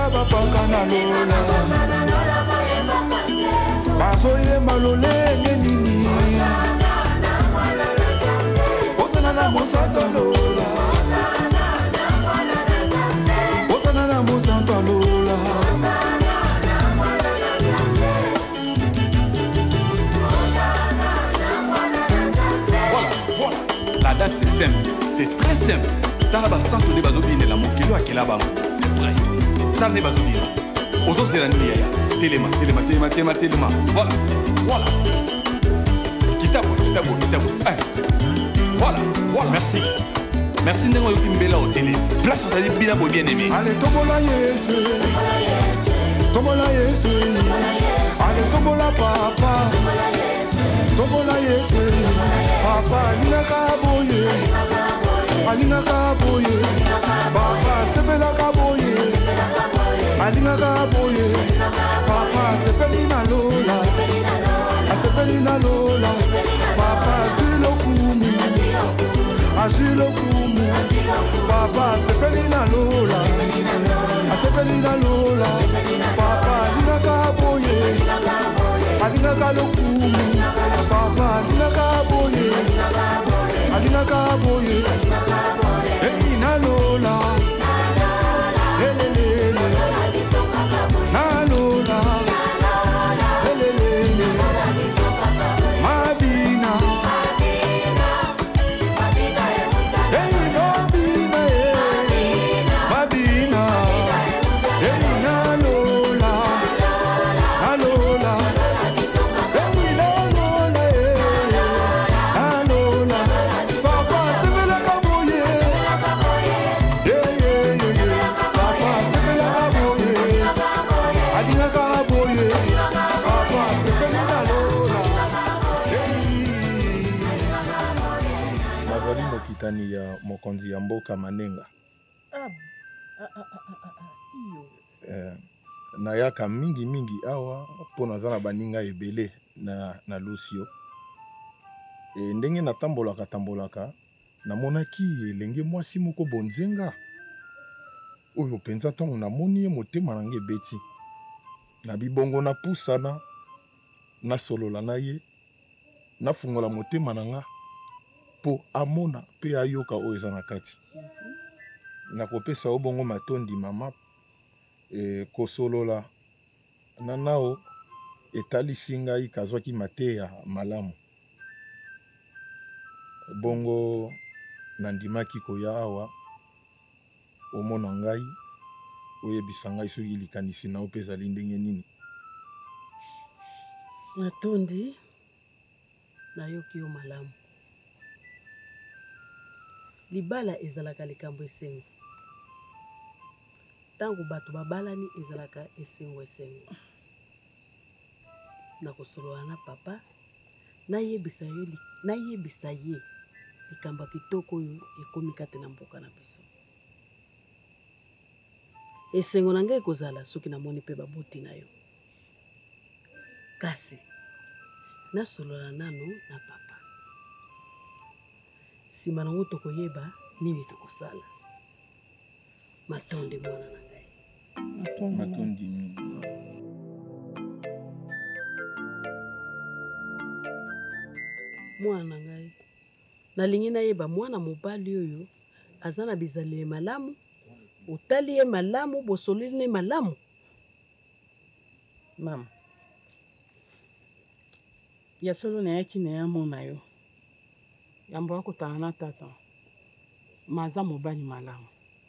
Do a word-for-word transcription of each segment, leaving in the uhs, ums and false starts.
bapaka na lola bazoyemba lolenge nini osana na mosanto lola osana na mosanto lola. Voilà, voilà, la danse c'est simple, c'est très simple. Dans la basanto de bazobine la mokelo akela bango, c'est vrai. Dans les bazobine, ozo serandi ya telema, telema, telema, telema, telema. Voilà, voilà. Kitabo, kitabo, kitabo. Voilà, voilà. Merci. Merci Nengo Yoki Mbela au télé. Place aux alliés bien bien aimé. Allez, tomola yesu. Tomola yesu. Allez, tomola papa. Tomola yesu. Papa, Alina Kaboye. Alina Kaboye. Papa, Sepela Kaboye. Alina Kaboye. Papa, Sepelina Lola. Sepelina Lola. Papa, Zilo Kumu. Asilo Kumu. Papa, Sepelina Lola. Sepelina Lola. Papa, Alina Kaboye. Alina Kalokumu. Papa, Alina Kaboye. Alina Kaboye. Elina Lola. Elelele. Na Lola. Elelele. Mabina. Kitani ya mokonzi ya mboka Manenga. Ah, ah, ah, ah, ah, iyo. Eh, na yaka mingi mingi awa pona zana baninga ebele na na Lucio. E ndenge na tambolaka tambolaka na monaki elenge mwasi moko bonzenga. Oyo penza tongo na moni motema nange beti. Na bibongo na pusana na solola na ye na fungola motema nanga. Po amona pe ayoka oyo eza na kati. Na kopesa obongo matondi mama e kosolola na nao etalisi ngai kazwaki mateya malamu. Bongo nandimaki koya awa omona ngai oyebisa ngai soki likanisi na ope ezali ndenge nini. Matondi nayoki yo malamu. Libala ezalaka likambo esengo. Tango bato babalani ezalaka esengo esengo. Na kosolola na papa na yebisa yo na yebisa ye likambo kitoko yo ekomi kate na mboka na biso. Esengo na ngai kozala soki na moni pe babuti na yo. Kasi na solola nano na papa. Sima na ngo tokoyeba nini tokosala. Matondi mwana na ngai. Matondi. Mwana na ngai. Nalingi nayeba mwana mobali oyo azana bizale malamu. Otali ye malamu, bosolili ne malamu. Mama. Ya solo na yaki na ya mona yo. Yambo wako taana tata. Maza mobali malamu.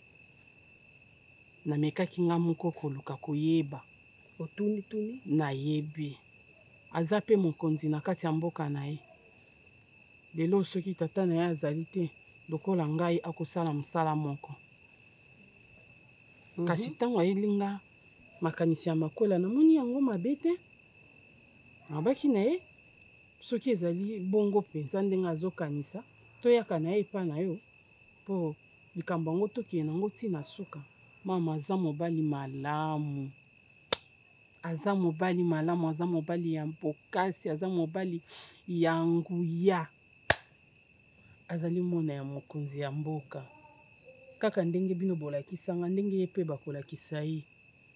Na meka kinga muko koluka kuyeba. Otuni tuni? Na yebi. Azape mokonzi na kati ya mboka na ye. Lelo soki tata na ya azalite. Lokola ngai akosala msala moko. Mm -hmm. Kasi tango ayelinga makanisi ya makola na moni yango mabete. Mabaki na ye. Soki ezali bongo penza ndenga azokanisa toyaka na ye pa na yo po likambo ngo toki nango tina suka. Mama aza mobali malamu. Aza mobali malamu, aza mobali ya mpokasi, aza mobali ya nguya. Azali mona ya mokonzi ya mboka. Kaka ndenge bino bolakisanga ndenge ye pe bakolakisa ye.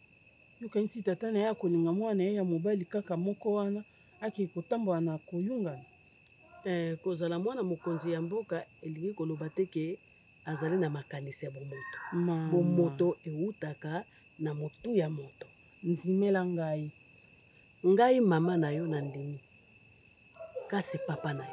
yokanisi tata na ye akolinga mwana ye ya mobali kaka moko wana ake kotambola na koyungana. Eh, kozala mwana mokonzi ya mboka elingi koloba te ke azali na makanisi ya bomoto. Bomoto eutaka na motu ya moto. Nzimela ngai. Ngai mama na yo na ndimi. Kasi papa na yo.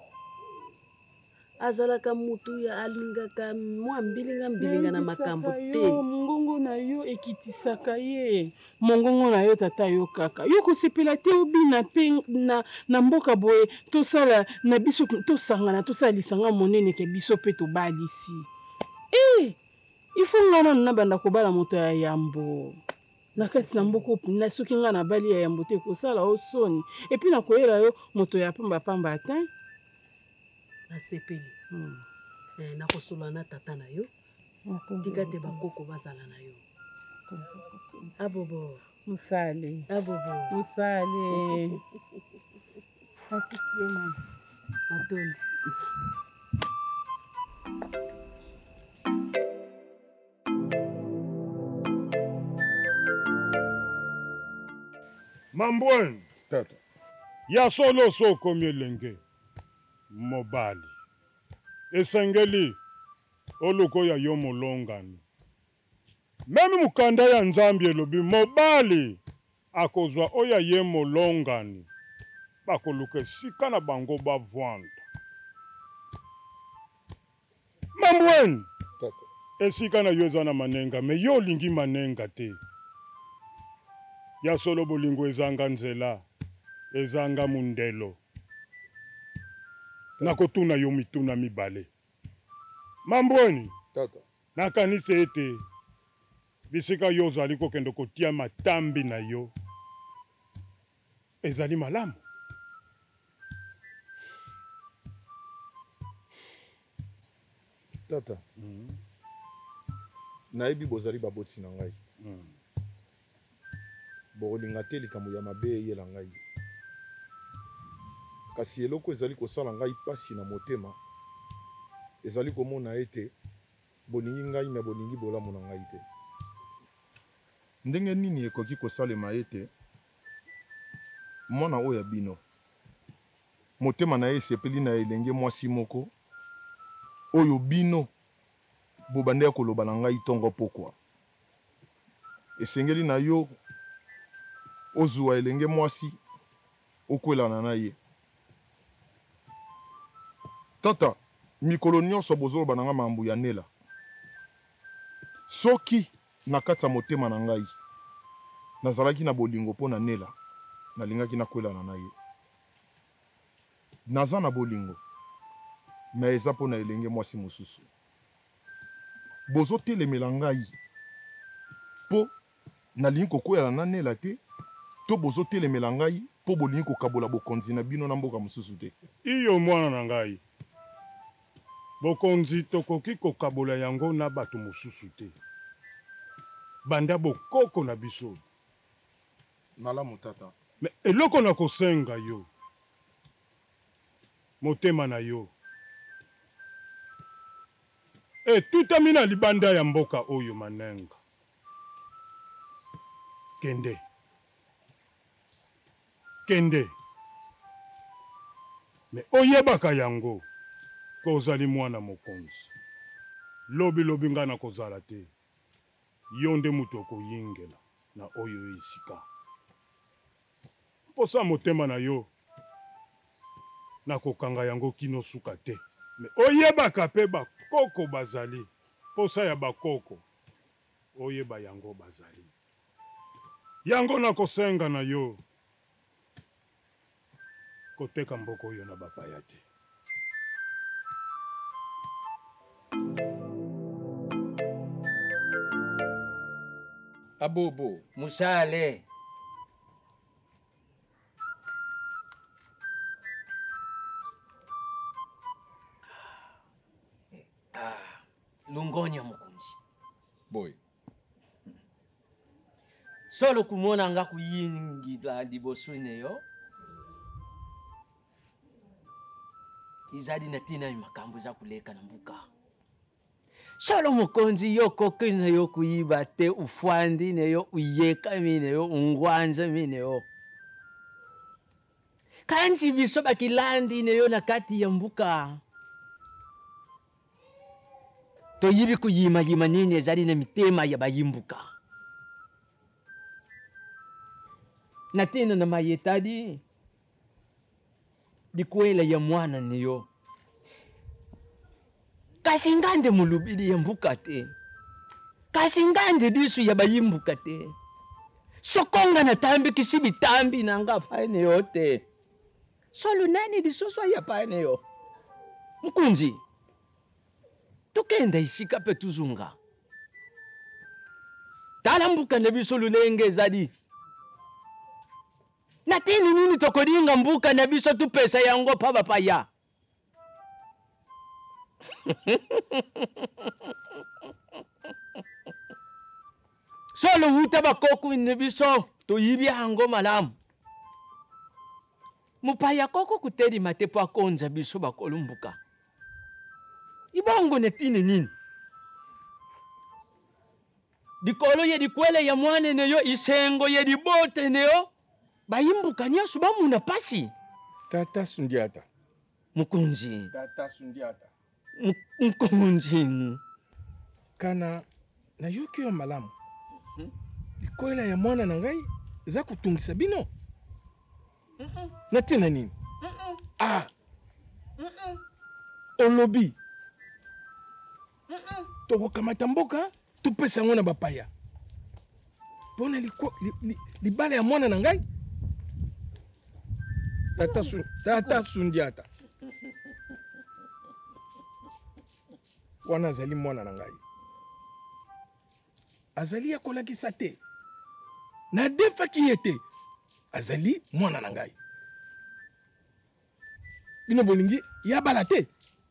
Azalaka mutu ya alingaka mwa mbilinga mbilinga na makambo te. Mongongo na yo ekitisaka ye. Mongongo na yo tata yo kaka. Yo kosepela te obina pe na, na mboka boye tosala na biso tosangana tosala lisanga monene ke biso pe tobalisi. Eh, ifo ngana na banda kobala moto ya yambo. Na kati na mboko na soki nga na bali ya yambo te kosala osoni. Et puis na koyela yo moto ya pamba pamba atin. Na sepeli. Hmm. Eh, na kosola na tata na yo. Tika te bakoko bazala na yo. Abobo. Musale. Abobo. Musale. Hakiki yo mama. Matoni. Mambwen. Tata. Ya solo so komi elenge. Mobali. Esengeli. Oluko ya yo molongani. Memi mukanda ya nzambi elobi mobali. Akozwa oya ye molongani. Bakoluke sika na bango bavwanda. Mambwen. Tata. Esika na yo eza na manenga. Me yo lingi manenga te. Ya solo bolingo ezanga nzela. Ezanga mundelo. Nakotuna yo mituna mibale. Mambweni. Tata. Nakanise ete. Bisika yo zali kokendo kotia matambi na yo. Ezali malamu. Tata. Mm. Naebi bozali baboti na ngai. Mm. Bolinga te likambo ya mabe yela ngai. Kasi eloko ezali kosala ngai pasi na motema. Ezali komona ete bolingi ngai me bolingi bolamu na ngai te. Ndenge nini ekoki kosalema ete mwana oyo ya bino motema na ye sepeli na elenge mwasi moko oyo bino bobande ya koloba na ngai tongo pokwa. Esengeli na yo ozwa elenge mwasi okwelana na ye. Tata, mikolo nyonso bozoloba na nga mambu ya nela. Soki na kati ya motema na ngai nazalaki na bolingo mpo na nela, nalingaki nakwelana na ye. Naza na bolingo, me eza mpo na elenge mwasi mosusu. Bozotelemela ngai mpo nalingi kokwelana na nela te, to bozotelemela ngai mpo bolingi kokabola bokonzi na bino na mboka mosusu te. Iyo mwana na ngai. Bokonzi tokoki kokabola yango na bato mosusu te. Banda bokoko na biso. Malamu tata. Me eloko na kosenga yo. Motema na yo. E tutami na libanda ya mboka oyo manenga. Kende. Kende. Me oyebaka yango. Kozali mwana mokonzi. Lobi lobi nga na kozala te. Yonde mutu okoyingela na oyo esika. Posa motema na yo. Na kokanga yango kino suka te. Me oyebaka pe bakoko bazali. Posa ya bakoko. Oyeba yango bazali. Yango na kosenga na yo. Koteka mboko yo na bapaya te. Abobo. Musale. Ah, lungonya mukunzi. Boy. Solo kumona nga kuyingila libosune yo. Izadi na tina makambo za kuleka na mbuka. solo mukonzi yo koki na yo kuyiba te ufwandi na yo uyeka mine yo ungwanja mine yo kanji biso bakilandi na yo na kati ya mbuka to yibi kuyima yima nini ezali na mitema ya bayimbuka na tena na mayetadi dikwela ya mwana niyo kasingande mulubili ya mbuka te kasingande disu ya bayimbuka te sokonga na tambi kisibi tambi na nga paene yote solo nani disuswa ya paene yo mkunzi tukenda isika pe tuzunga tala mbuka na biso lulenge zadi na tini nini tokodinga mbuka na biso tupesa yango pa bapaya solo huta bakoko na biso to yibi hango malamu mupaya koko kuteri matepo akonza biso bakolumbuka ibongo na tini nini dikolo ye dikwele ya mwane neyo isengo ye dibote neyo bayimbuka nyasu bamuna pasi Tata Sundiata. mukunzi Tata Sundiata. mukunzi Kana na yoki yo malamu. Likoela ya mwana na ngai eza kutungisa bino. Na tina nini? Ah. Olobi. Toko kamata mboka tupesa yango na bapaya. Pona liko li, li, libala ya mwana na ngai. Tata sun, Tata Sundiata. Wana azali mwana na ngai. Azali akolakisa te. Na defaki ye te. Azali mwana na ngai. Bino bolingi ya bala te.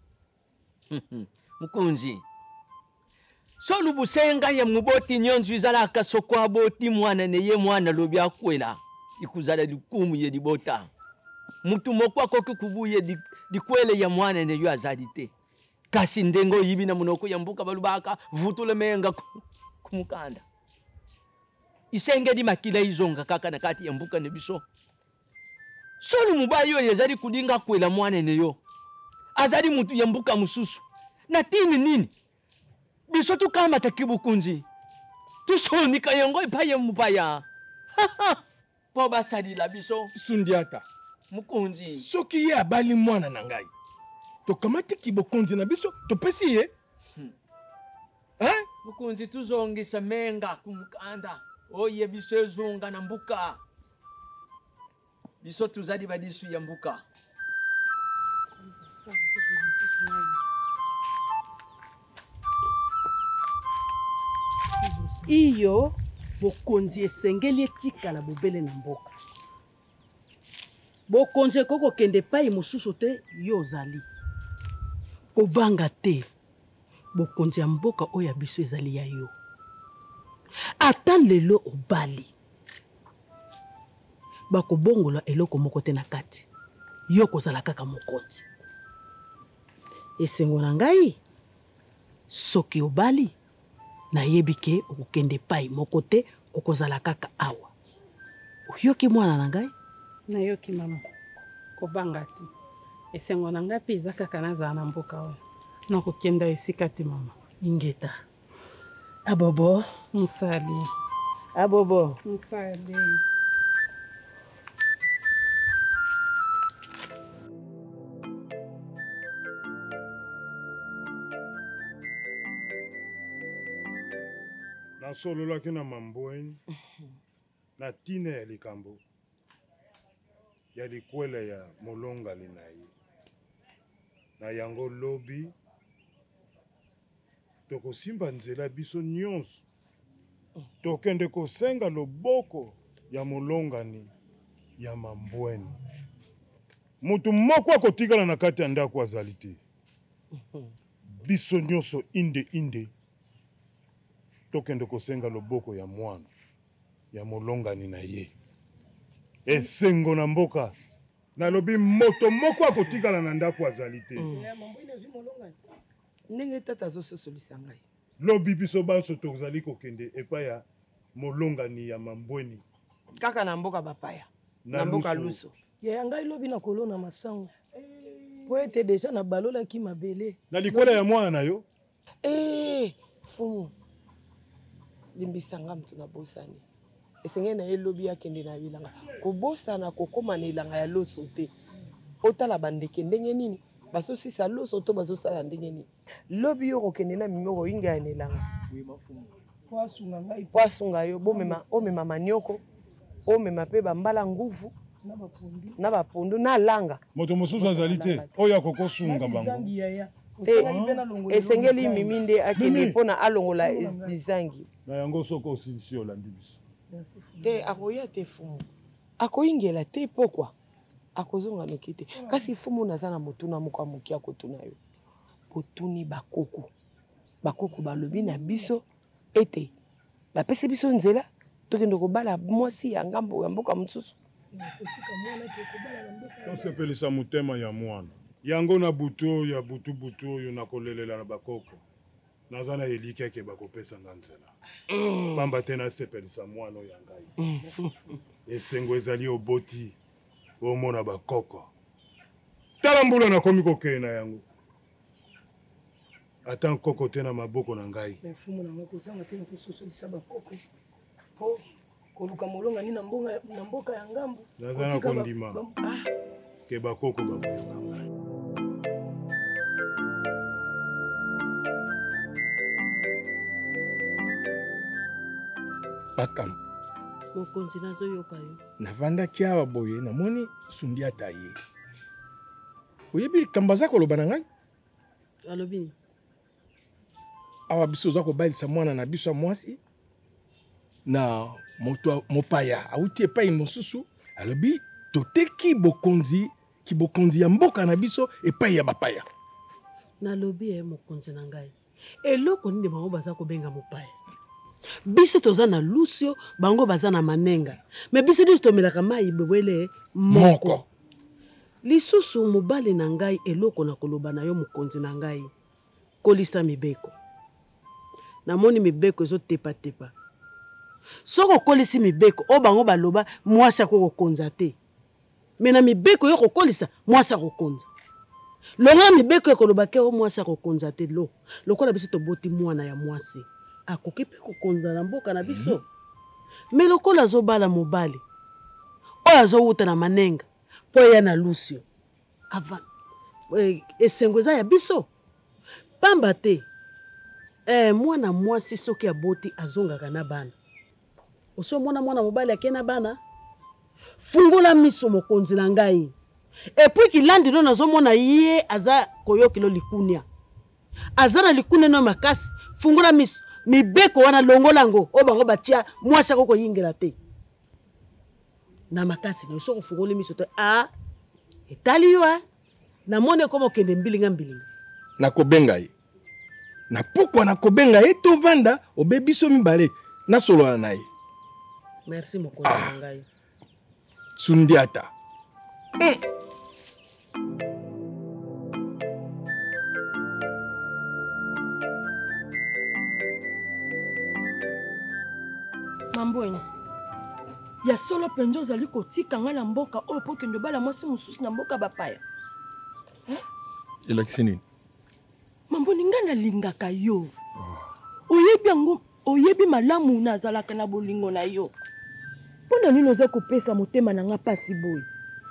mukunzi solo busenga ya muboti nyonzu izalaka soko aboti mwana neye mwana lobi akwela ikuzala likumu ye dibota mutu moko akoki kubuye di, dikwele ya mwana neyo azali te kasi ndengo yibi na munoko ya mbuka balubaka vutule menga kumukanda isenge di makila izonga kaka na kati ya mbuka ne biso solo mubayo yazali kudinga kwela mwana neyo azali mutu ya mbuka mususu na tini nini biso tukama takibukunzi tusonika yango ipaye mupaya po basalila biso Sundiata. mukunzi Soki ye abali mwana na ngai. Tokamati kibokonzi na biso topesi ye. Hmm. Hein? mukunzi tuzongisa menga kumukanda oye biso ezonga na mbuka biso tuzali badisu ya mbuka iyo bokonzi esengeli etikala bobele na mboka bokonzi ekoko kende pai mosusu te yo ozali kobanga te bokonzi ya mboka oyo ya biso ezali ya yo ata lelo obali bakobongola eloko moko te na kati yo kozala kaka mokonzi esengo na ngai soki obali nayebi ke okokende pai moko te okozala kaka awa oyoki mwana na ngai nayoki mama kobanga te esengo na ngai mpe eza kaka nazala na mboka oyo nakokenda esika te mama ingeta abobo mosali abobo mosali nasololaki na mambweni na tina ya likambo ya likwela ya molongali na ye na yango lobi tokosimba nzela biso nyonso tokende kosenga loboko ya molongani ya mambweni mutu moko akotikala na kati ya ndako azali te biso nyonso inde inde tokende kosenga loboko ya mwana ya molongani na ye esengo na mboka nalobi moto moko akotikala na ndako azali te ndenge tata azososolisa ngai lobi biso banso tozali kokende epai ya molongani ya mambweni kaka na mboka bapaya na mboka luso ya ngai lobi na kolona masango po ete deja na balolaki mabele na likola ya mwana na yo eh fumu limbisanga mtu na bosani esenge na ye lobi akende na bilanga kobosana kokoma na ilanga ya loso te otala bandeke ndenge nini basosisa loso to bazosala ndenge nini lobi yo kokende na mimoko inga ya nelanga poasunga ngai poasunga yo bomema omema manioko omema pe bambala nguvu na bapundu na bapundu na langa moto mosusu azali te oyo akokosunga bango esengeli mimi nde akende mpona alongola bizangi na yango soko osilisi olandi biso te akoya te fumu akoyingela te pokwa akozonga noki te kasi fumu naza na motuna moko ya moki akotuna yo botuni bakoko bakoko balobi na biso ete bapesi biso nzela tokende kobala mwasi ya ngambo ya mboka mosusu tosepelisa motema ya mwana yango na butu oyo ya butu butu oyo nakolelela na bakoko naza na eliki ake bakopesa nga nzela pamba te nasepelisa mwana oyo ya ngai esengo ezali oboti omona bakoko tala mbula nakomi kokee na yango ata nkoko te na maboko na ngai mfumu nango kozanga te na kososolisa bakoko po koluka molongani na mboka ya ngambo naza na kondima ke bakoko baboyoka ngai Bakam mokonzi nazoyoka yo navandaki awa boye namoni Sundiata ye oyebi kamba aza koloba na ngai alobi awa biso oza kobalisa mwana na biso ya mwasi na moto mopaya auti epai mosusu alobi toteki bokonzi ki bokonzi ya mboka na biso epai ya bapaya nalobi ye mokonzi na ngai eloko nini bango baza kobenga mopaya biso toza na lusio bango baza na manenga me biso nyonso tomelaka mai bwele moko, moko. Lisusu mobali na ngai eloko na koloba na yo mokonzi na ngai kolisa mibeko namoni mibeko ezotepatepa soko kolisi mibeko o bango baloba mwasi akokonza te me na mibeko yo kokolisa mwasi akokonza longa mibeko ekoloba ke o mwasi akokonza te lo lokola biso toboti mwana ya mwasi akoki mpe kokonza na mboka na biso mm-hmm. Me lokola azobala mobali oyo azowuta na manenga mpo eya na lusio ava e, esengo eza ya biso pamba te e, mwana mwasi soki aboti azongaka na bana oso mwana mwana mobali ake na bana fungola miso mokonzi na ngai epui kilandi no nazomona ye aza koyokilo likunia aza na likunia no makasi fungola miso mibeko wana longolango o bango batia mwasi akoko yingela te na makasi na soko fungola miso to a etali yo a namone ko bokende mbilinga mbilinga nakobenga ye na pokwa nakobenga ye tovanda obebiso mibale nasolola na ye. Merci mokonzi na ngai. Sundiata. Mm. Mambweni. Ya solo penjo ozali kotika nga na mboka oyo po kende bala mwasi mosusu na mboka bapaya. Eh? Elakisi nini? Mambweni nga nalingaka yo. Oyebi yango, oyebi malamu nazalaka na bolingo na yo. Pona nini oza kopesa motema na nga pasi boy?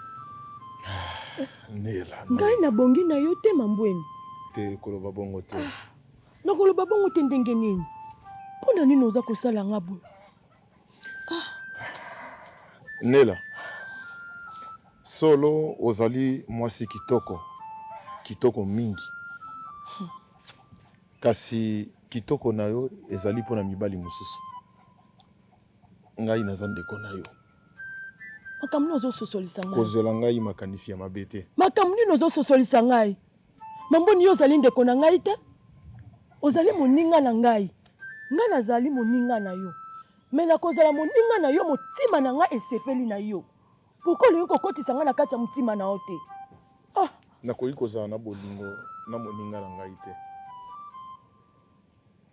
Nela. Ngai na bongi na yo te Mambweni. Te koloba bongo te. Na koloba bongo te ndenge nini? Pona nini oza kosala nga boy? Nela. Solo ozali mwasi kitoko. Kitoko mingi. Hmm. Kasi kitoko na yo ezali pona mibali mususu. Ngai naza ndeko na yo. Makamuni ozo sosolisa ngai. Kozela ngai makanisi ya mabete. Makamuni ozo sosolisa ngai. Mamboni yo ozali ndeko na ngai te? Ozali moninga na ngai. Nga nazali moninga na yo. Mais na kozala moninga na yo motima na nga esepeli na yo. Pourquoi le ko kotisa nga na kati ya motima na yo te? Ah, na koyi kozala na bolingo na moninga na ngai te.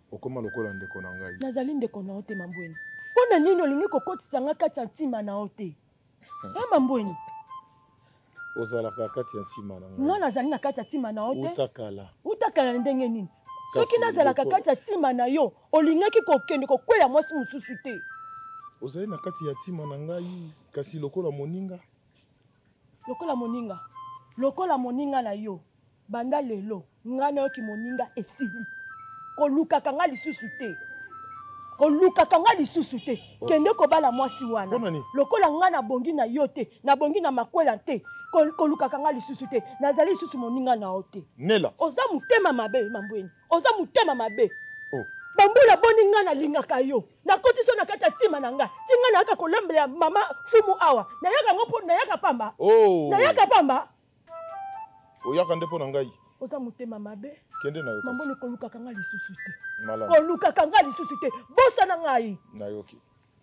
okoma lokola ndeko na ngai. Nazali ndeko na yo te Mambweni. Mpona nini olingi kokotisa nga kati ya ntima na yo te? Eh Mambweni. Ozalaka kati ya ntima na ngai. Nga nazali na kati ya ntima na yo te. Utakala. Utakala ndenge nini? Soki nazalaka kati ya ntima na yo, olingaki kokende kokwela mwasi mosusu te. Ozali na kati ya ntima na ngai kasi lokola moninga. Lokola moninga. Lokola moninga na yo. Banda lelo, nga na yo ki moninga esili. Kolukaka nga lisusu te. Kolukaka nga lisusu te. Kende kobala mwasi wana. Lokola nga na bongi na yo te, na bongi na makwela te. Kolukaka nga lisusu te. Nazali lisusu moninga na yo te. Nela. Oza mutema mabe Mambweni. Oza mutema mabe. Oh. Bambula boni nga na lingaka yo. Na koti so na kati ya ntima na nga. Ti nga na yaka kolembela mama fumu awa. Na yaka ngopo na yaka pamba. Oh. Na yaka pamba. Oyaka ndepo na ngai. Oza mutema mabe. Kende na yo kasi. Mamboni kolukaka nga lisusu te. Malamu. Kolukaka nga lisusu te. Bosa na ngai. Na yoki.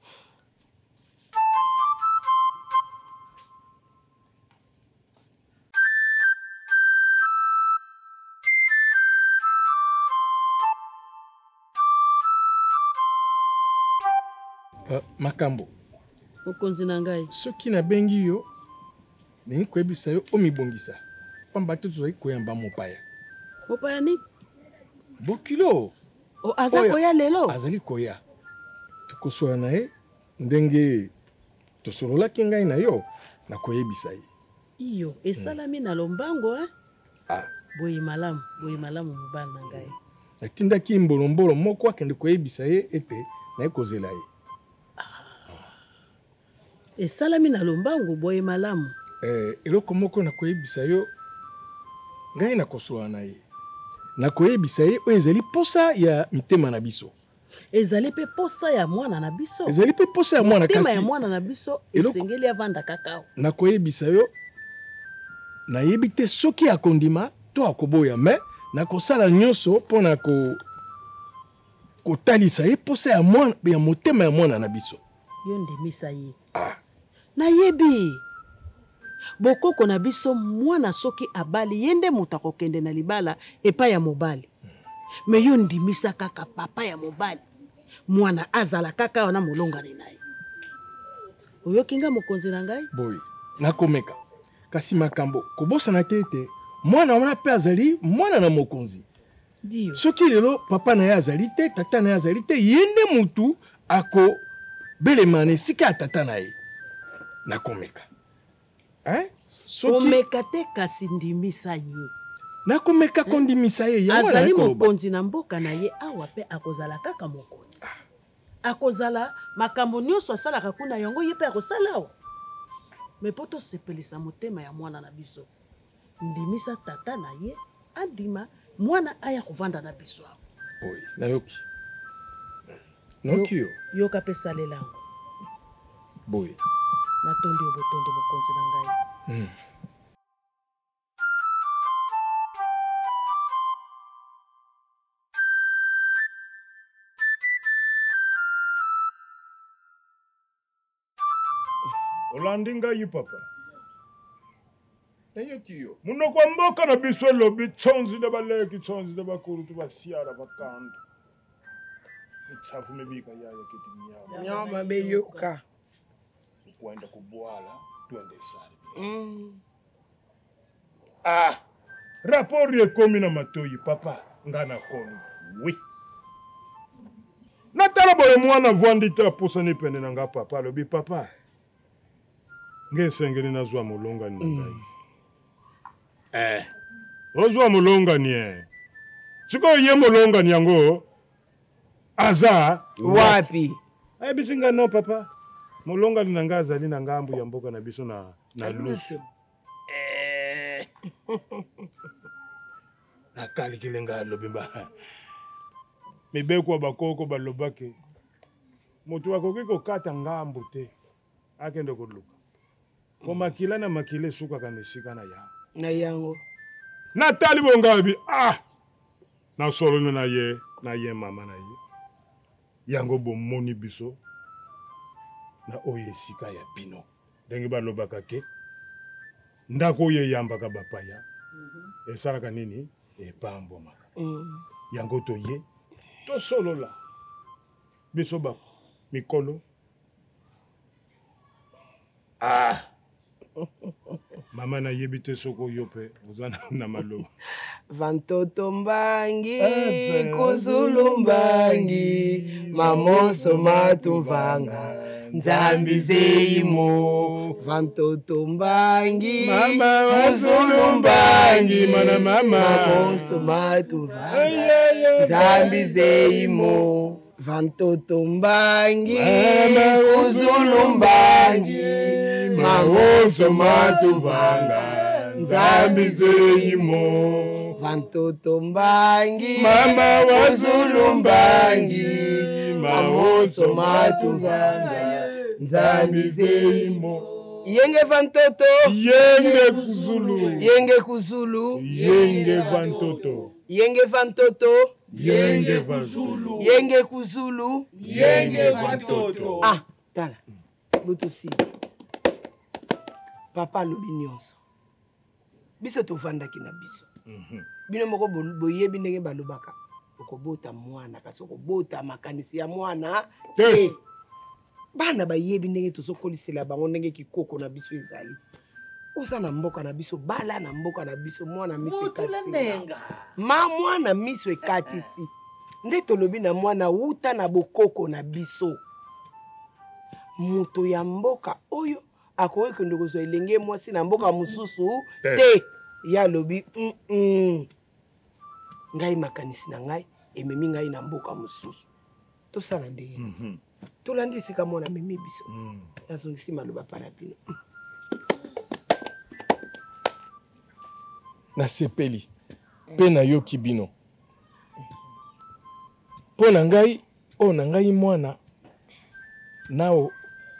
Uh, makambo mokonzi na ngai soki nabengi yo ndenge koyebisa yo omibongisa pamba te tozali koyamba mopaya mopaya nini bokilo o aza koya lelo azali koya tokosola na ye ndenge tosololaki ngai na yo nakoyebisa ye iyo esalami na lombango eh? Ah. boyi malamu boyi malamu mobali na ngai natindaki mbolombolo moko akende koyebisa ye ete naye kozela ye esalami na lombango boye malamu eh, eloko moko nakoyebisa yo ngai nakosola na ye nakoyebisa ye oyo ezali posa ya mitema na biso ezali pe posa ya mwana na biso ezali pe posa ya mwana kasi ya mwana na biso esengeli avanda kakao nakoyebisa yo nayebi te soki akondima to akoboya me nakosala nyonso mpona ko kotalisa ye posa ya mwana ya motema ya mwana na biso yo ndimisa ye ah. nayebi bokoko na biso mwana soki abali ye nde moto akokende na libala epai ya mobali me yo ndimisa kaka papa ya mobali mwana azala kaka wana molongani na ye oyoki nga mokonzi na ngai boye nakomeka kasi makambo kobosana te ete mwana wana mpe azali mwana na mokonzi Dio. soki lelo papa na ye azali te tata na ye azali te ye nde mutu akobelema na esika ya tata na ye nakomeka eh? soki omeka te kasi ndimisa ye nakomeka eh? kondimisa ye azali mokonzi na mboka na ye awa mpe akozala kaka mokonzi ah. akozala makambo nyonso asalaka kuna yango ye mpe akosala awa me mpo tosepelisa motema ya mwana na biso ndimisa tata na ye andima mwana aya kovanda na biso awa boy nayoki noki yo yoka mpe salelango boy natondi yo botondi mokonzi na ngai mm. olandi ngai papa nayoki yo munoko mboka na biso elobi tsonzi nde baleki tsonzi nde bakulu tu basiara bakando mitsafu mibika yayo kiti nyama nyama beyoka kwenda kubwala twende sali mm. ah rapori ekomi na matoyi papa ngana komi wi natala boye mwana vwandi te apusani pene na nga papa alobi papa ngesengeli nazwa molongani na ngai mm. eh ozwa molongani eh sikoyo ye molongani yango aza wapi ayebisinga no papa molongani na ngai azali na ngambu ya mboka na biso na na lusu eh nakalikile ngai alobi ba mibeko bakoko balobake moto akoki kokata ngambu te akende koluka po makila na makile esukaka na esika na yango na yango natali bonga bi ah nasololi na ye na ye mama na ye yango bomoni biso na oyo esika ya bino ndenge balobaka ke ndako oyo eyambaka bapaya mm -hmm. esalaka nini epambwamaka mm. yango toye to solo la biso ba mikolo ah mama na yebite soko yope uzana na malo vantoto mbangi kuzulu mbangi mamoso matuvanga nzambi zeimo vantoto mbangi kuzulu mbangi mana mama mamoso matuvanga nzambi zeimo vantoto mbangi kuzulu mbangi mamoso matuvanga nzambi zeimo vantoto mbangi mama wazulu mbangi mamoso matuvanga nzambi zeimo yenge vantoto yenge kuzulu yenge kuzulu yenge vantoto yenge vantoto yenge kuzulu yenge kuzulu yenge vantoto ah tala lutusi papa lobi nyonso biso tovandaki na biso bino moko boyebi ndenge balobaka okobota mwana kasi okobota makanisi ya mwana te bana bayebi ndenge tozokolisela bango ndenge kikoko na biso ezali oza na mboka na biso bala na mboka na biso mwana miso ekatisi ma mwana miso ekatisi nde tolobi na mwana wuta na bokoko na biso moto ya mboka oyo akoki kende kozwa elenge mwasi na mboka mosusu te ya lobi mm -mm. ngai makanisi na ngai ememi ngai na mboka mosusu tosala ndenge mm -hmm. tolandi esika mwana memi biso mm. nazongisi maloba pa na bino nasepeli mpe nayoki bino mpo na ngai oyo na ngai mwana nao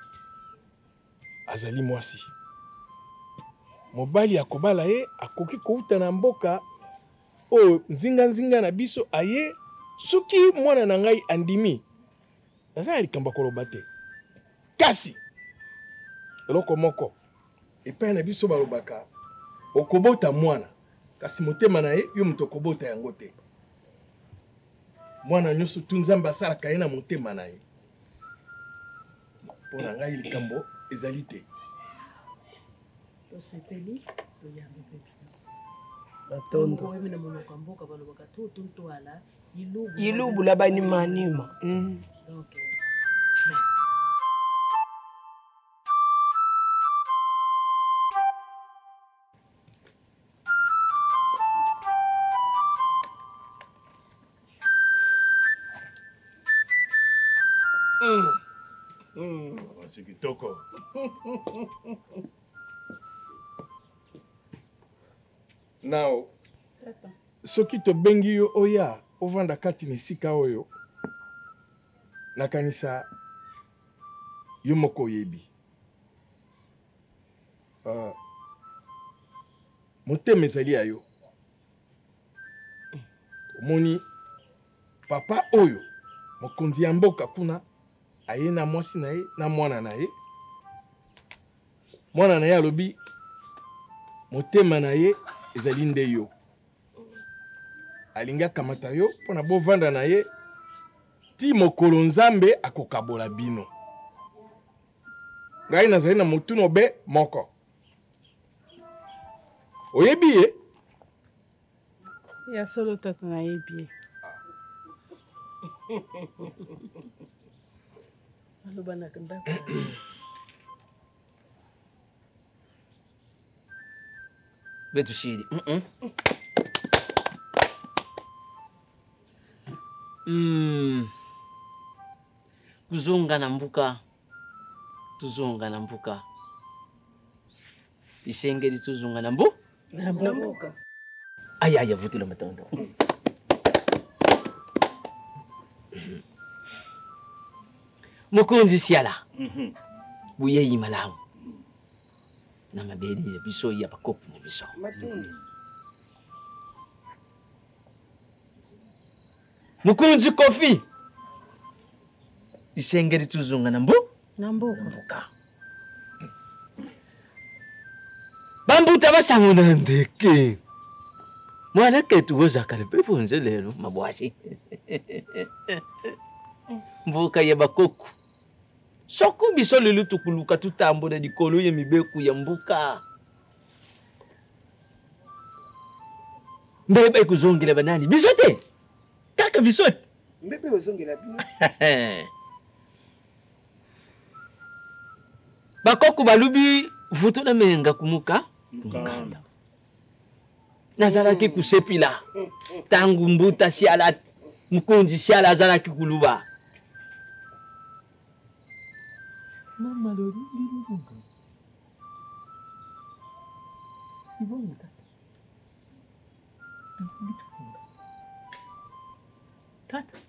azali mwasi mobali akobala ye akoki kouta na mboka oyo nzinga-nzinga na biso aye soki mwana na ngai andimi naza na likambo koloba te kasi eloko moko epai na biso balobaka okobota mwana kasi motema na ye yo moto okobota yango te mwana nyonso tu nzambe asalaka ye na motema na ye mpo na ngai likambo ezali te tosepeli toyambe mpe batondo oyebi na monoko ya mboka balobaka to tontwala ilubula banimanima donc merci c'est kitoko nao soki tobengi yo oya ovanda kati na esika oyo nakanisa yo moko oyebi uh, motema ezali ya yo omoni papa oyo mokonzi ya mboka kuna aye na mwasi na ye na mwana na ye mwana na ye alobi motema na ye ezali nde yo alingi akamata yo mpona bovanda na ye ti mokolo nzambe akokabola bino ngai nazali na motuna be moko oyebi ye ya solo tata nayebi ye alobanaka ndako betu shiri mm -mm. mm. kuzonga na mbuka tuzonga na mbuka isengeli tuzonga na mbu na mbuka aya aya vutila matondo mukunzi siala mhm buye yimalangu na mabeli ya biso ya bakopu na biso mukunzi kofi isengeli tuzonga na mbu na mbuka mbuka bambuta basango na ndeke mwana ketu ozakala pepo nze lero mabwasi mvuka ya bakoko soku biso lelo tukuluka tutambola likolo ya mibeku ya mbuka mbebe kuzongela banani biso te kaka biso te mbebe ozongela bino bakoko balubi vuto na menga kumuka nganda nazalaki kusepila tangu mbuta siala mukunzi siala azalaki kuluba mama lori liruka ibonga tata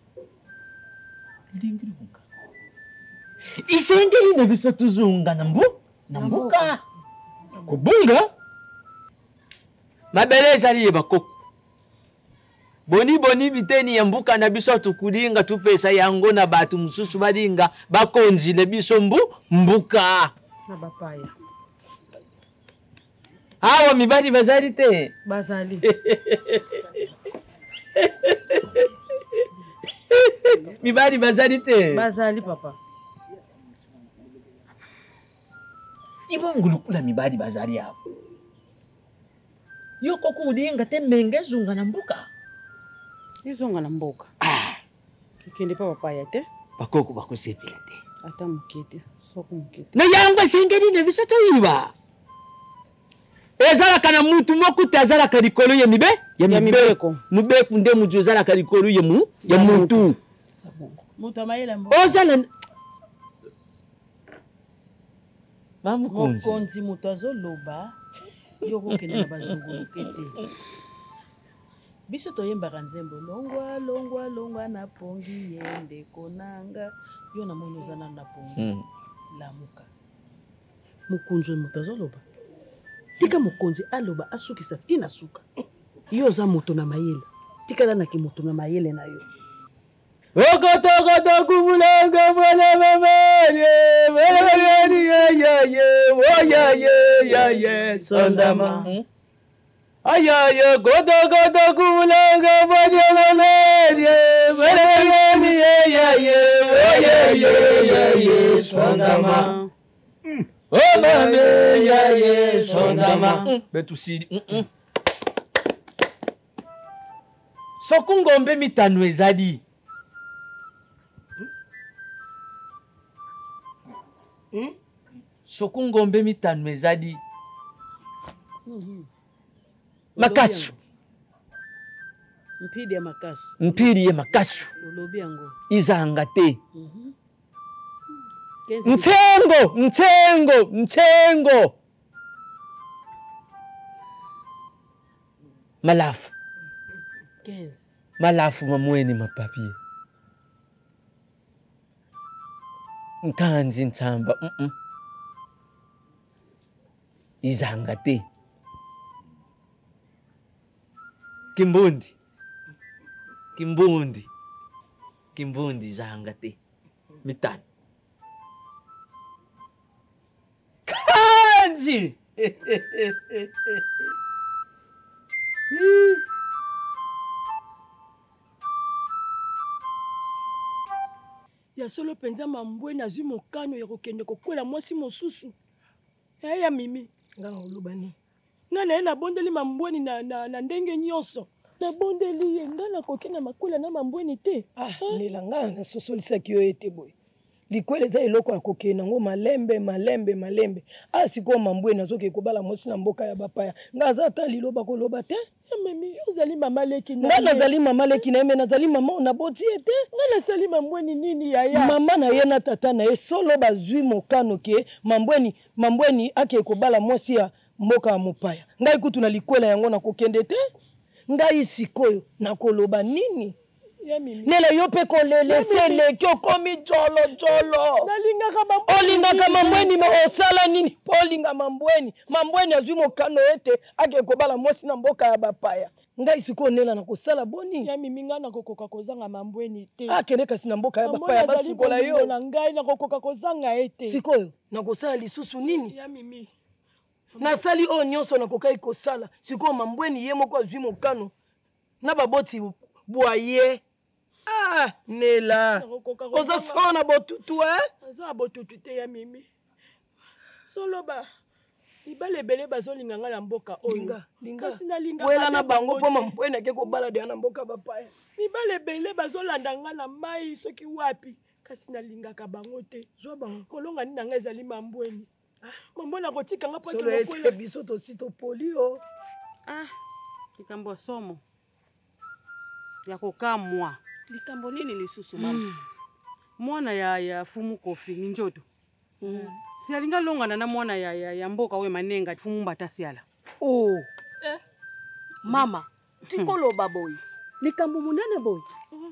liruka isengeli nebiso tuzunga nambu nambuka kubunga mabele ezali bakoko boni boni biteni ya mbuka na biso tukulinga tupesa yango na batu mususu balinga bakonzile biso mbu mbuka na bapaya awa mibali bazali te bazali mibali bazali te bazali papa ibo ngulukula mibali bazali hapo yoko kulinga te menge zunga na mbuka izonga na mboka ah kende pa papaya te bakoko bakosepela te ata mukete soko mukete na yango sengeli ne biso to yiba ezala kana mutu moko te azala ka likolo ya mibe ya mibeko mubeku nde mutu ezala ka likolo ya mu ya mutu sabongo mutu amayela mbo ozala mamu konzi mokonzi mutu azoloba yoko kende na bazungulu kete biso toyembaka nzembo longwa longwa longwa na pongi yende konanga yo na moni ozana na pongi mm. lamuka mukunzi mutu azoloba tika mukonzi aloba asukisa tina suka yo za moto na mayele tikala na ki moto na mayele na yo okotokoto kumulanga mwana mamanye mamanye ya ya ya ya ya ya ya sondama ayaye kotokoto kumulanga mwana mamanye mamanye ya ya ya ya ya ya sondama oh mame ya ya sondama betusidi sokungombe mitano ezali Hmm? sokungombe mitano ezali mm-hmm. makasu mpidi ya makasu mpiri ya makasu ulobi yango izanga te mm-hmm. mtsengo mtsengo mtsengo malafu quinze malafu mamweni mapapie nkanzi ntsamba mm -mm. izanga te kimbundi kimbundi kimbundi izanga te mitano kanzi ya solo penza mambwe nazwi mokano ya kokende kokwela mwasi mosusu eya mimi nga olobani nga naye nabondeli mambweni na, na, na ndenge nyonso nabondeli ye nga nakoki na makwela na mambweni te ah, ndela nga nasosolisaki yo ete boye likwela eza eloko ya kokende nango malembe malembe malembe ah, sikoyo mambweni azokee kobala mwasi na mboka ya bapaya nga aza ata liloba koloba te mimi ozali mama leki na nga nazali mama leki na ye me nazali mama o naboti ye te nga nasali mambweni nini yaya mama na ye na tata na ye solo bazwi mokano ke mambweni mambweni akee kobala mwasi ya mboka ya mopaya ngai kutu na likwela yango nakokende te ngai sikoyo nakoloba nini nela yo mpe kolelese eleki okomi jolo jolo olingaka mambweni me osala nini mpo olinga mambweni mambweni azwi mokano ete akee kobala mwasi na mboka ya bapaya ngai sikoyo nela na kosala boni ya mimi nga nakokoka kozanga mambweni te akende kasi na mboka ya bapaya basikola yo na ngai nakokoka kozanga ete sikoyo nakosala lisusu nini ya mimi nasali oyo nyonso nakokaki kosala sikoyo mambweni ye moko azwi mokano na baboti boye. Ah, Nela. Oza solo na botutu hein? Aza botutu te ya mimi. Solo ba ibale bele bazolinga nga na mboka oyo. Kasi nalinga wela na bango po mampwena ke ko bala de na mboka bapaya. Ibale bele bazolanda nga na mai soki wapi. Kasi nalingaka bango te. Zwa bango kolonga ni nanga ezali mambweni. Mambona kotika nga po solo ete biso to sito polio. Ah, likambo somo. Ya kokamwa. Likambo nini lisusu mama? Mm. Mwana ya ya fumu kofi ni njoto. Mm. Si alinga longana na mwana ya ya, ya mboka we manenga fumu batasiala. Oh. Eh. Mama, tikolo baboy. Likambo munene boy. Uh-huh.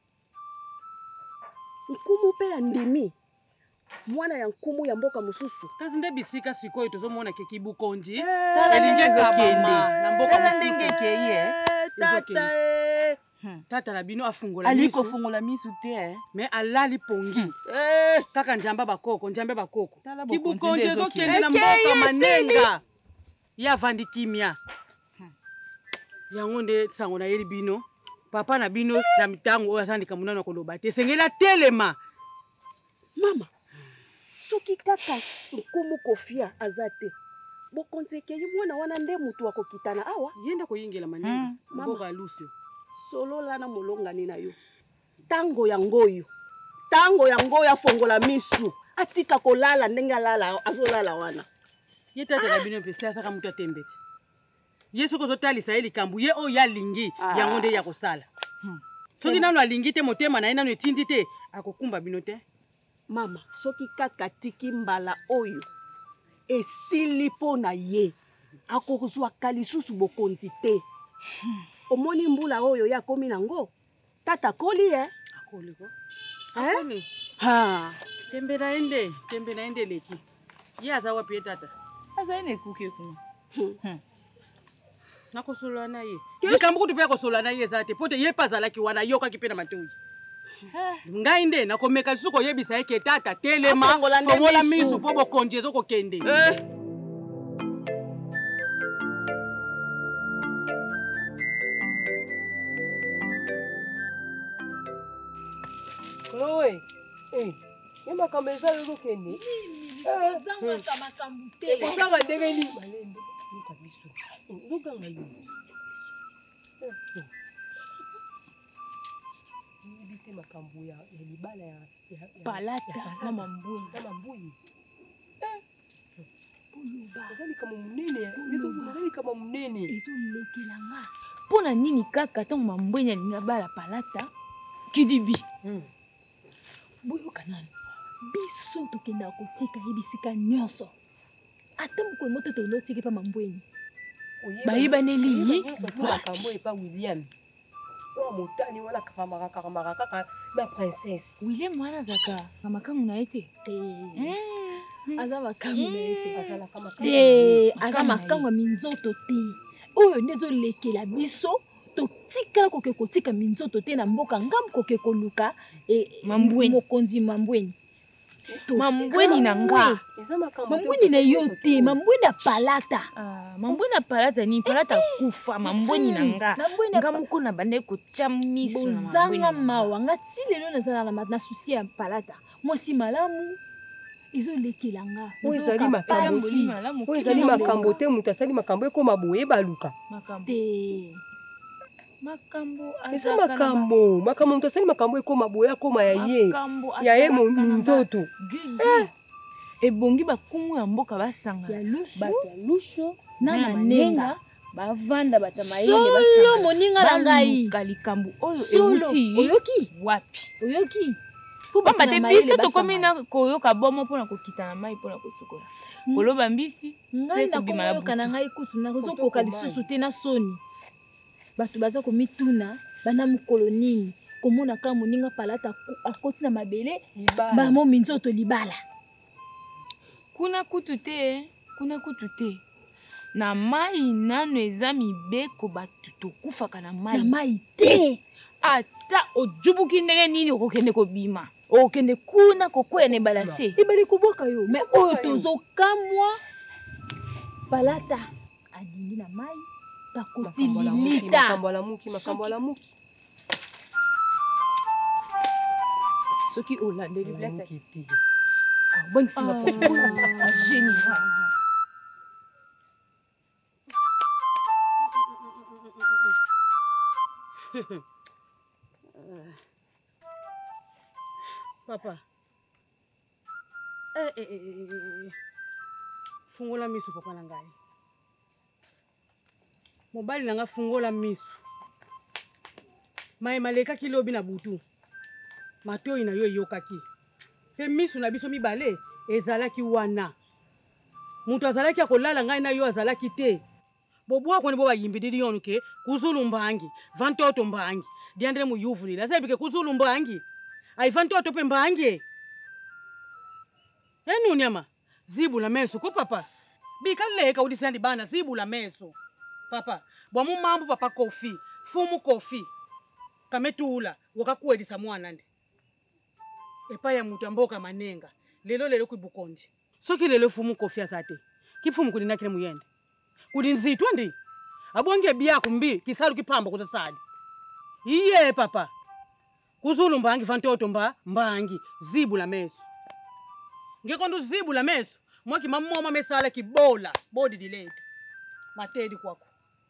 Nkumu pe ya ndimi. Mwana ya nkumu ya mboka mususu. Kazi nde bisika sikoyo tozomona ke kibukonji. Elingeza kende na mboka mususu. Ndenge keye. Tata. Hmm. Tata na bino afungola misu. Aliko fungola misu te eh. Me alali pongi. Eh, kaka njamba bakoko, njambe bakoko. Kibukonje zo kende na mboka manenga. Ya vandi kimia. Hmm. Yango nde sango na yeli bino. Papa na bino na mitango oya sandika munano koloba te. Sengela telema. Mama. Soki kaka nkumu kofia azate. Bokonzeke yi mwana wana nde mutu wako kitana awa. Yenda koyingela manenga. Hmm. Mboka Lucio. Solo lana molongani na yo. Tango ya ngoyo. Tango ya ngoyo afongola misu. Atika kolala ndenga lala azolala wana. Ye tata na bino pesa saka mutu atembeti. Ye soko zotalisa ye likambu ye o ya lingi ah. Yango nde ya kosala. Hmm. Soki nano alingi te motema na ye nano etindi te akokumba bino te. Mama, soki kaka tiki mbala oyo esili po na ye akozwa kalisusu bokonzi te. Hmm. Omoni mbula oyo ya komi nango. Tata koli eh? Akoli ko. Eh? Akoli. Ha. Tembe na ende, tembe na ende leki. Ye azawa pie tata. Aza ene kuke kuna. Hmm. Hmm. Nakosolo na ye. Likambu kutu pia kosolo na ye zate. Pote ye pazalaki wana yoka kipena matoji. Ngai nde nakomeka lisuko yebisa yeke tata telema fongola misu po bokonje zoko kende. Eh. Chloe, eh, yema kameza yoko kende. Zanga kama kambute. Zanga ndenge ni malende. Nuka biso. Nuka ngayo. Nibite makambo ya libala ya palata na mambuni. Na mambuni. Eh. Ezali kama munene, ezo munene kama munene. Ezo lekelanga. Pona nini kaka tango mambweni alinga bala palata? Kidibi. Mm. Boyo kanani. Biso tokenda kotika ebisika nyonso. Ata mko moto tono tiki pa mambweni. Bayiba neli. Makambo epa William. Wa motani wala kamara kamara kaka na princesse. William wana zaka kama kangu na ete. Eh. Aza makangu na ete. Azala kama kangu. Eh, aza makangu minzoto te. Oyo ndezo lekela biso. Totika koke kotika minzoto te na mboka ngam koke koluka e mambweni mokonzi mambweni mambweni na nga mambweni na yo te mambweni na palata ah mambweni na palata ni palata kufa mambweni na nga nga moko na bande ko chamiso na zanga mawa nga tilelo na zala na na susi ya palata mosi malamu izo lekela nga ezali makambo o ezali makambo te mutu asali makambo eko maboye baluka makambo te makambo eza makambo makambo mtu asali makambo eko maboya koma ya ye ya ye minzoto eh ebongi bakumu ya mboka basanga ya lusho bato ya lusho na manenga bavanda batamayele basanga solo moninga na ngai kalikambu oyo euti oyoki wapi oyoki pamba te biso tokomi na koyoka bomo mpona kokita na mai mpona kosukola koloba mbisi ngai nakoyoka na ngai kutu nakozokoka lisusu te na soni bato baza komituna bana mukolo nini komona ka moninga palata akoti na mabele bamo minzoto libala kuna kutu te kuna kutu te na mai nano eza mibeko bato tokufaka na mai na mai te ata ojubuki ndenge nini okokende kobima okende kuna kokwea na ebala se ebali koboka yo me oyo tozokamwa palata alingi na mai bakotilimita makambo la muki makambo la muki soki olandeli place bongisinga génie Papa. Eh, eh, eh, eh. Fungola misu papa na ngai. Mobali nanga fungola misu. Mai maleka kilobi na butu. Matoi na yo yokaki. Pe misu na biso mibale ezalaki wana. Mutu azalaki akolala ngai na yo azalaki te. Bobo ko ne bo bayimbidiri yono ke kuzulu mbangi, vantoto mbangi. Diandre mu yuvulila. Sebike kuzulu mbangi. Ai vantoto pe mbangi. Enu nyama. Zibu la meso ko papa. Bikaleka udisandi bana zibu la meso. Papa, bwamu mambo papa kofi, fumu kofi. Kametula wakakuwedisa mwana ndi. Epa ya mutu amboka manenga. Lelo lelo kuibukondi. Soki lelo fumu kofi asate. Kifumu kudina kile muyende. Kudi nzitwa ndi. Abonge biya kumbi kisalu kipamba kutasadi. Iye papa. Kuzulu mbangi vantoto mba mbangi zibu la meso. Ngekondu zibu la meso. Mwaki mamoma mesala kibola body delete. Matedi kwako.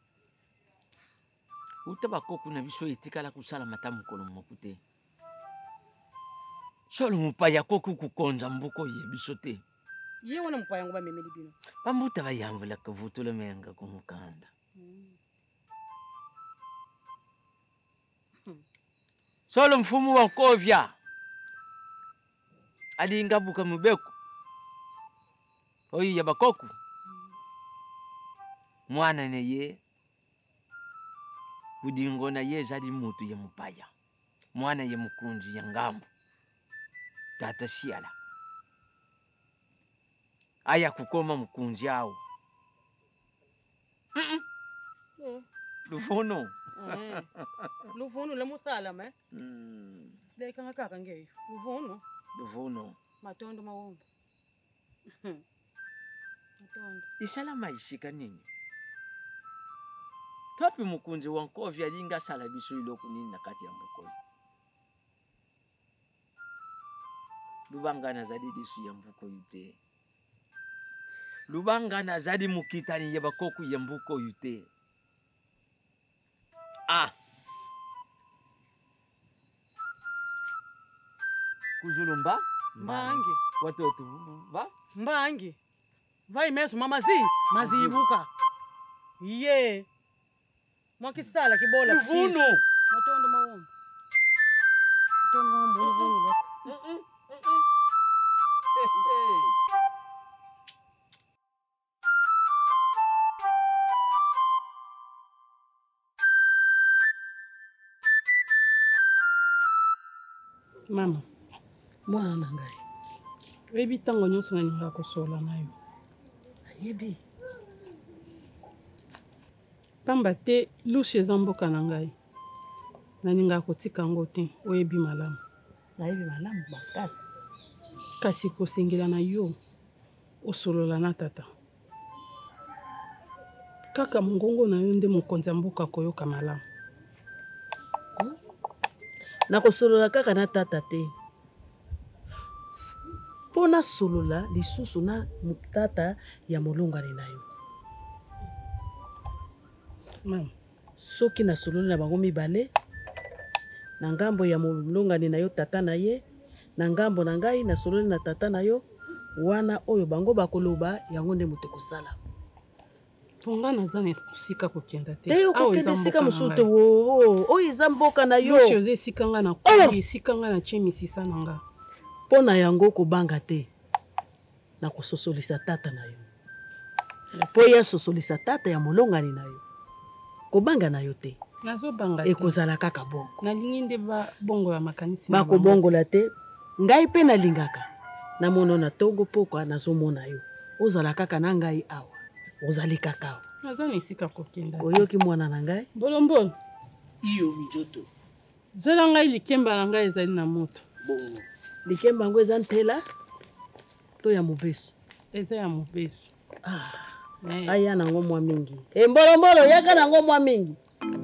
Utaba koku na biso etikala kusala matamu kono mokute. Solo mupaya koku kukonza mbuko ye biso te. Ye wana mupaya ngoba memeli bino. Pambuta bayamvula kavutule menga kumukanda. Hmm. Solo mfumu wa kovya. Alinga buka mubeko. Oyi yabakoku. Mwana ne ye. Budingo na ye zadi mutu ya mupaya. Mwana ye mukunzi ya ngambo. Tata siala. Aya kukoma mukunzi awo. Mm -mm. Mm. Lufono. Mm. Lufono le musala me. Mm. De kanga kaka ngeyo. Lufono. Lufono. Matondo mawombo. Matondo. Isala maishika nini? Topi mukunzi wankovya linga sala biso iloku nini na kati ya mbuko. Lubangana zadi disu ya mbuko yute. Lubangana zadi mukitani ya bakoku ya mbuko yute. Ah. Kuzulumba? Mbangi. Watoto ba? Mbangi. Vai mesu mama zi, mazibuka. Iye. Mwakisala kibola Luvuno. Matondo mawombo. Matondo mawombo luvuno loko. Mm -mm. Hey, hey. Mama, mwana na ngai. Webi tango nyonso na ninga kosola na yo. Ayebi. Pamba te lushi eza mboka na ngai. Na ninga kotika ngo te, oyebi malamu. Nayebi malamu bakasi. Kasi kosengela na yo osolola na tata. Kaka mongongo na yo nde mokonzi ya mboka koyoka malamu. Hmm? Na kosolola kaka na tata te. Pona solola lisusu na tata ya molongani na yo. Mama, soki na solola na bango mibale na ngambo ya molongani na yo tata na ye, na ngambo na ngai na solola na tata na yo, wana oyo bango bakoloba yango nde moto kosala. Ponga naza na sika kokenda te. Te okokende sika mosusu te wo. Oyo eza mboka na yo. Yo oze sika nga na kuli, sika nga na chemi sisa na nga. Pona yango kobanga te. Na kososolisa tata na yo. Po ya sosolisa tata ya molongani na yo. Kobanga na yo te. Nazo banga te. Ekozala kaka bongo. Nalingi nde ba bongo ya makanisi. Ba ko bongola te. Ngai pe nalingaka. Na mono na Togo pokwa nazomona yo. Ozala kaka na ngai awa. Ozali kaka. Naza na sika kokenda. Oyoki mwana na ngai? Bolombolo. Iyo mijoto. Zola ngai likemba na ngai ezali na moto. Bongo. Likemba ngo eza ntela to ya mobeso. Eza ya mobeso. Ah. aya nango mwa mingi e mbolombolo yaka nango mwa mingi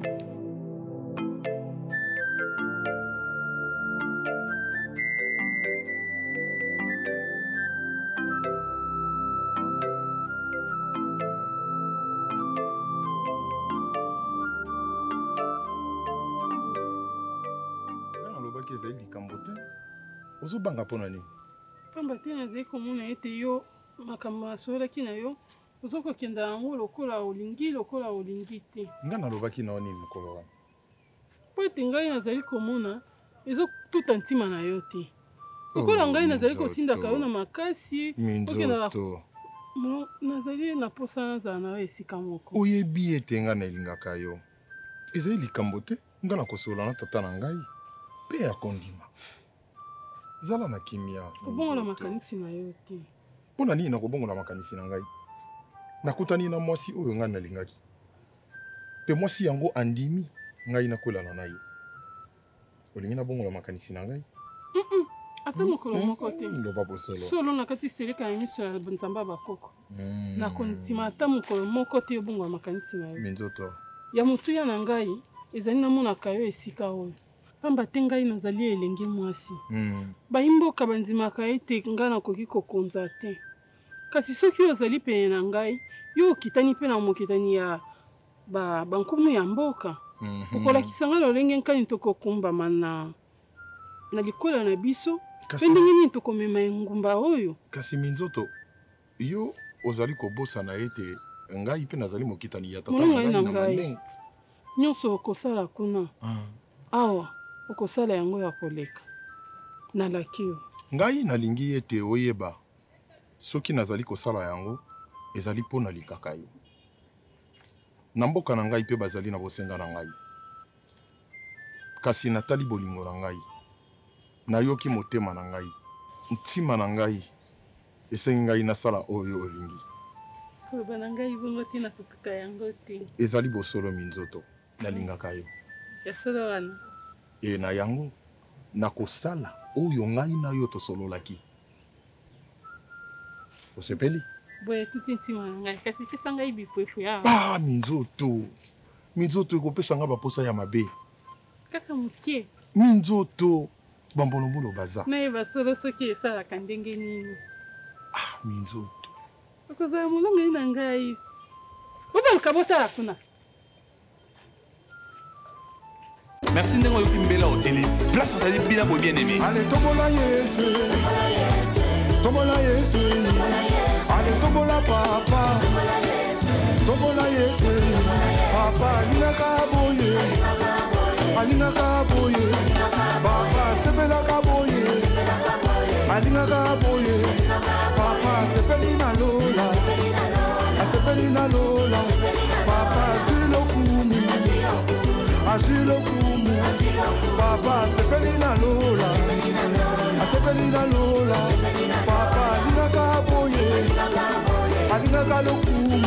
ozobanga mpona nini pamba te nazali komona ete yo makambo asolaki na yo ozokokenda yango lokola olingi lokola olingi te nga nalobaki na yo nini mokolo wana po ete ngai nazali komona ezotuta ntima na yo te lokola ngai nazali kotindaka yo na makasi minzoto nazali na posa nazala na yo esika moko oyebi ete nga nalingaka yo ezali likambo te nga nakosola na tata na ngai mpe akondima zala na kimia kobongola makanisi na yo te mpona nini nakobongola makanisi na ngai nakutani na mwasi oyo ngai nalingaki mpe mwasi yango andimi ngai nakolana na ye olingi nabongola makanisi na ngai ata mokolo moko te loba bosolo solo na kati seleka ya miso ya nzambe ya bakoko nakondima ata mokolo moko te obongola makanisi na yo minzoto ya motuya na ngai ezali namonaka yo esika oyo pamba te ngai nazali elenge mwasi bayimboka bandimaka ete ngai nakoki kokonza te kasi soki ozali pene na ngai yo okitani mpe na mokitani ya bankumu ya mboka okolakisa ngai lolenge nkani tokokumbama na likola na biso mpe ndenge nini tokomema engumba oyo kasi minzoto yo ozali kobosana ete ngai mpe nazali mokitani ya tata na ngai na mandenge nyonso okosala kuna awa okosala yango ya koleka nalaki yo ngai nalingi ete oyeba soki nazali kosala yango ezali mpo nalingaka yo na mboka na ngai mpe bazali na bosenga na ngai kasi natali bolingo na ngai nayoki motema na ngai ntima na ngai esengi ngai nasala oyo olingi koloba na ngai bongo te nakokaka yango te ezali bosolo minzoto nalingaka yo ya solo wana e na yango nakosala oyo ngai na yo tosololaki osepeli boye tuti ntima na ngai kasi pesa ngai bipwefu ya ah minzoto minzoto ekopesa nga baposa ya mabe kaka mokie minzoto bambolombolo baza nayeba solo soki esalaka ndenge nini ah minzoto okozala molongani na ngai obaluka botala kuna merci ndenge oyoki mbela otele place ozali bina boye bien aimé ale tombola yesu tombola yesu ale tombola papa tombola yesu papa alingaka boye alingaka boye papa sepelaka boye alingaka boye papa sepeli na lola asepeli na lola papa zilokumu azilokumu papa asepeli na lola asepeli na lola papa alingaka boye alingaka lokumu